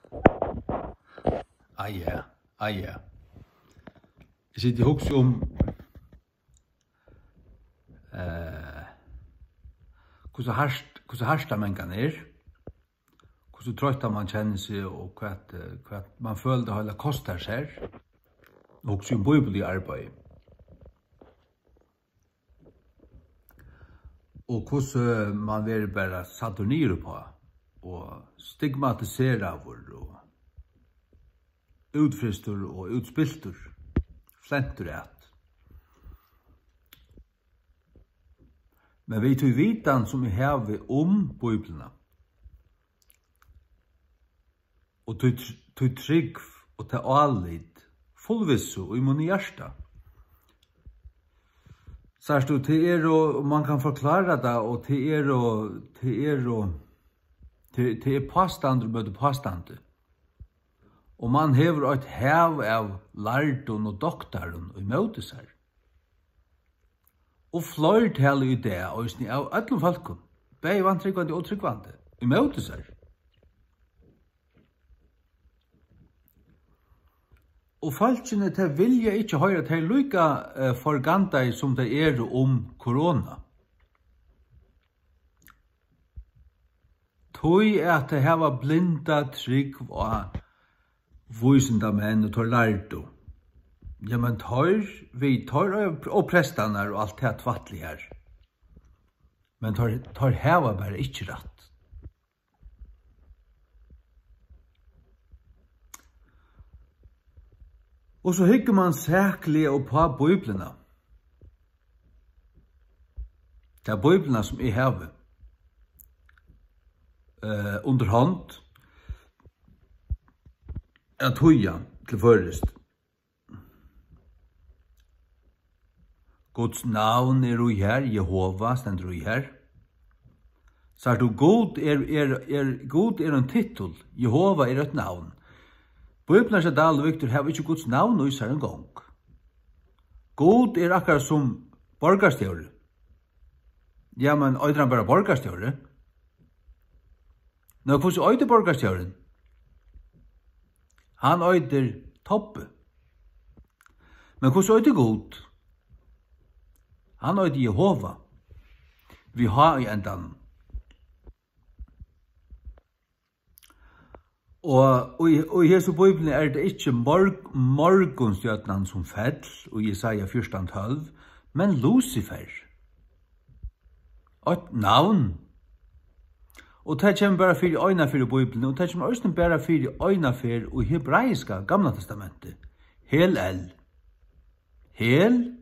Ja. Jeg sitter og husker om hvordan harsta man kan hvordan trøtta man kjenner seg, og hva man føler det hele kostar seg, og også om bibelig arbeid. Og hvordan man vil bare satt ned på, og stigmatisere og utfristur og utspiltur, flentur et. Men vi tog vitan som vi har Bibelna, og tog trygg og ta allit, fullvissu og i munn hjärsta. Särskilt och till och man kan förklara det, och till påstand och möte påstand. Och man hever ett hav av lärton och doktoren och möte sig. Och flertal i det, och sni av alla folken, bäj vantryggvande och tryggvande, i möte sig. Og folkene til vilja ikke høre til lykka forgantai som det om korona. Tøy at det hava blinda trygg og vysenda menn og tar lærdo. Ja, men vi tar og prestanar og alt det tvattlig her. Men tar hava bare ikke rett. Og så hygger man sæklig og på Bibelna. Det er Bibelna som jeg har under hånd at høya til først. Guds navn ui her, Jehova stender ui her. Så du God en titel, Jehova et navn. Bibelen er det viktig har ikke Guds navn og især en gang. God akkurat som borgarstjøre. Ja, men øyder han bare borgarstjøre? Nå, hvordan øyder borgarstjøren? Han øyder toppe. Men hvordan øyder God? Han øyder Jehova. Vi har i endan. Og i Jesu Bibelen er det ikke morgonstjøtnan som fell, og Jesaja 14:12, men Lucifer. Et navn. Og det kommer bare for øyne for i Bibelen, og det kommer også bare for øyne for i hebraiska Gamla Testamentet. Hel-el. Hel,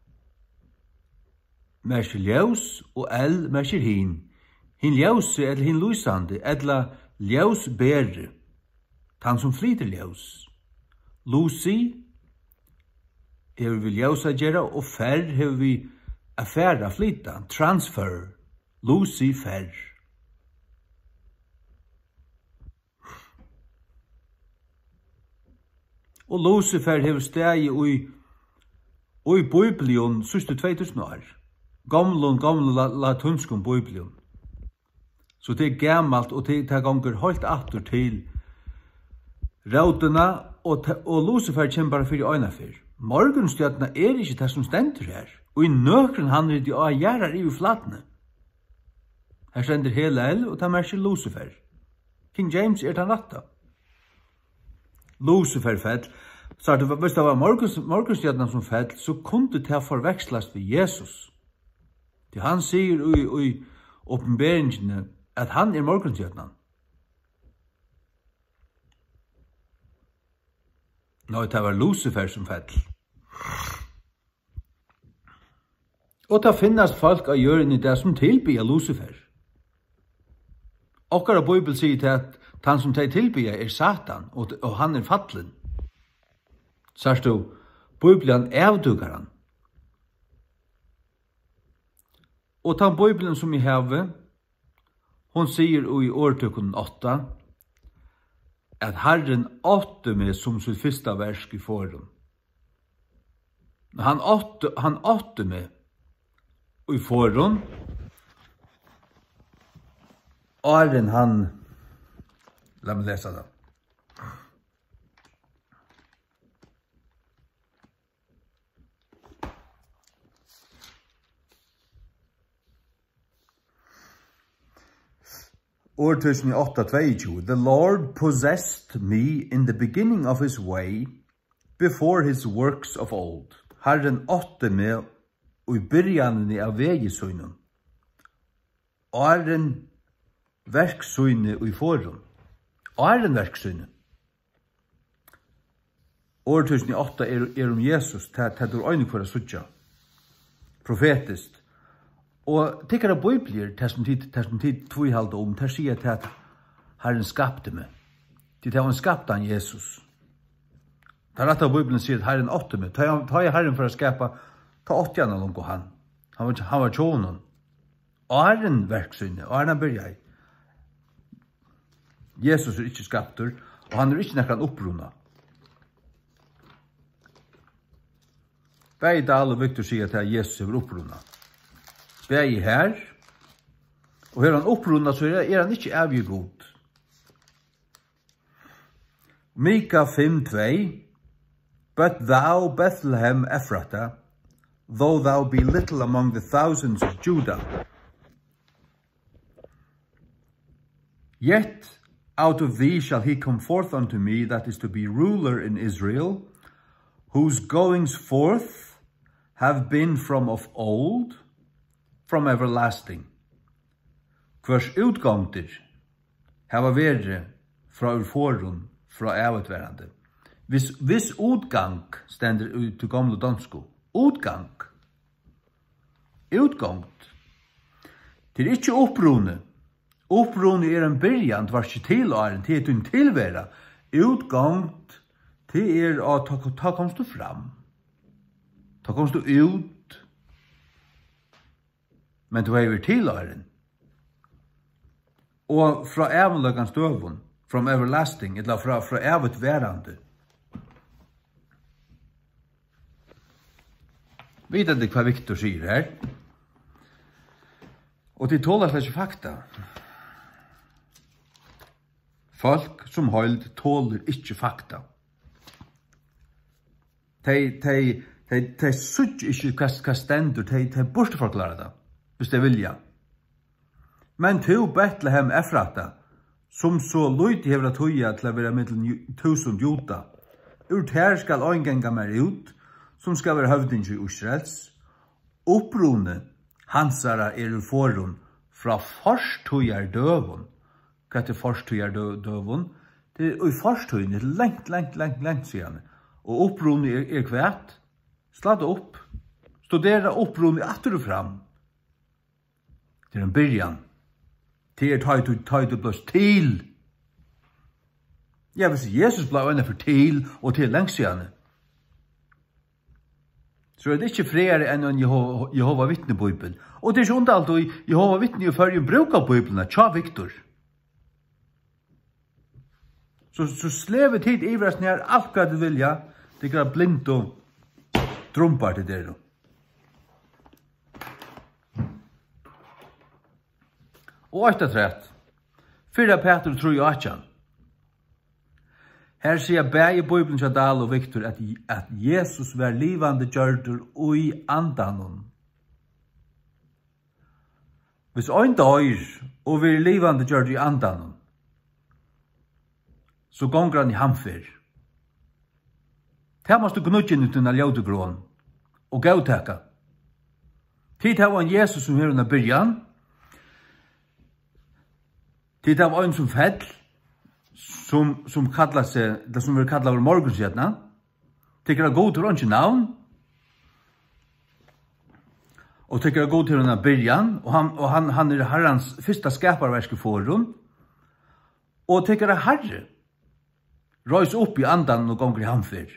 merker ljøs, og el, merker hin. Hin ljøse, eller hin lysande, eller ljøs bære. Han som flyter ljøs. Lucy hever vi ljøs a gjøre, og fer hever vi affæra flyta. Transfer. Lucy fer. Og Lucifer hever steg i Bibelen siste 2000 år. Gamle latunskon Bibelen. Så det gammalt, og det ganger helt atter til rautena, og Lucifer kommer bare for i øyne for. Morgenstjøtene er ikke det som stender her, og i nøkren han er de å gjøre i flatene. Her stender hele el, og det merker Lucifer. King James er den rette. Lucifer fell. Så hvis det var morgenstjøtene som fell, så kunne det forveksles ved Jesus. Det han sier i åpenberingene at han er morgenstjøtene. Nå, det var Lucifer som fell. Og det finnes folk av hjørnet i det som tilbyr Lucifer. Okkara Bibel sier til at han som tilbyr er Satan, og han er fattelen. Så stod Bibelen avduker han. Og den Bibelen som jeg har, hun sier i årtøkken 8, at Herren åtte meg som sitt første versk i forum. Han åtte meg i forum, Arren han, la meg lese det. Ordtusen i 8:22. The Lord possessed me in the beginning of his way, before his works of old. Herren åtte meg og i byrjanen av vegisøynen. Åren verksøyne og i forum. Åren verksøyne. Ordtusen i 8 om Jesus, det er øyne for å suttja. Profetisk. Og tikkara bøyblir, det som tid tvoihalde om, det sier at Herren skapte meg. Det er han skapte han Jesus. Det er rett av Bibelen sier at Herren åtte meg. Ta jeg Herren for å skapa, ta åttjana langt og han. Han var tjonen. Og Herren verksynne, og Herren byrja i. Jesus er ikke skaptur, og han er ikke nekkan oppruna. Begge Dahl og Victor sier at Jesus er oppruna. Begge her, og her han oppruna, så er han ikke evig god. Mika 5:2. But thou, Bethlehem Ephratah, though thou be little among the thousands of Judah, yet out of thee shall he come forth unto me, that is to be ruler in Israel, whose goings forth have been from of old, from everlasting. Hvers utgangter hava vere fra urforun, fra avutverande. Hvis utgang stender ut til gamle dansko. Utgang. Utgangt. Det er ikke opprone. Opprone er en byrjan, det var ikke tilaren, det er en tilværa. Utgangt, det er at ta komst du fram. Ta komst du ut. Men du er tilaren. Og fra evenløkans døvun, from everlasting, eller fra evutverande. Vet du hva Victor sier her? Og de tåler slett ikke fakta. Folk som hold tåler ikke fakta. De sutt ikke hva stendur, de bortforklarer det, hvis de vilja. Men to Bethlehem Ephratah, som så løyt hever at høya til å være mellom 1000 juda, ut her skal øyngenga mer ut, som skal være høvding i Israels. Opprone hansara er i forun fra forsthøyar døvun. Hva er forsthøyar døvun? Det er i forsthøyne, lengt siden. Og opprone er kvært. Sladd opp. Studera opprone atter og fram. Det er en byrjan. Det er tøyt og blåst til. Ja, hvis Jesus ble øyne for til, og til lengt siden, så er det ikke flere enn en Jehova vittne-bibel. Og det er ikke undalt at Jehova vittne i førjen bruker bibelene, tja Victor. Så sleve tid ivrast nær alt hva du vilja, det er blind og drumpar til dere. Og 8:3. 4 Peter 3:18. Her sier begge Bibelen til Dahl og Victor at Jesus var livande gjørdur og i andanon. Hvis ein døyr og vi livande gjørdur i andanon, så gonger han i hamfer. Det måste du gnudge ut unna ljødegrån og gauteka. Tid har en Jesus som her under byrjan. Tid har en som fell, som kallar seg, det som vi kallar over morgensjetna, tykker er god til å ikke navn, og tykker er god til å byrjan, og han er herrens første skaparverske forun, og tykker er herre, røys opp i andan og gonger i hamfer.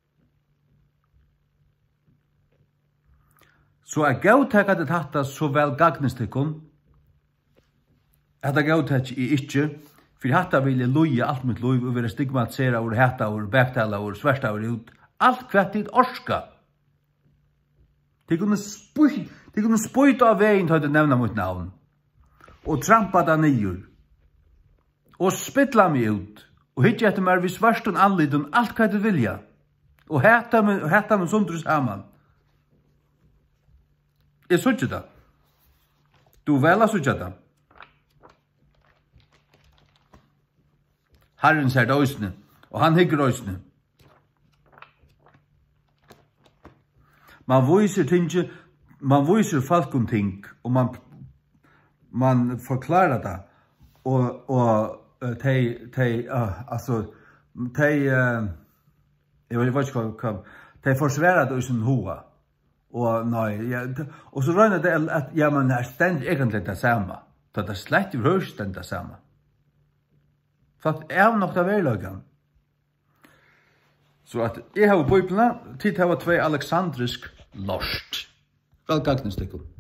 Så er gauteka det hatta så vel gagnestikon, at det gauteka er ikke, for hatta vil jeg loja alt mitt lov og være stigmatisera og hata og bektala og sversta og ut. Alt hva tid orska. De kunne spøyta av veien til å nevna mot navn. Og trampa da nyer. Og spittla meg ut. Og hitja etter meg vi svarstun anlidun alt hva de vilja. Og hata meg sundru saman. Jeg sutja da. Du vela sutja da. Herren ser det øysene, og han hygger øysene. Man viser folk om ting, og man forklarer det, og jeg vet ikke hva, de forsværer det i sin hoa, og nei, og så rønner det at, ja, man er stendig egentlig det samme, så det er slett i røsten det samme. For at jeg har nok det verløgene. Så at jeg har bøyplene, tid har 2 alexandrisk lost. Velgagnes, Stikkel.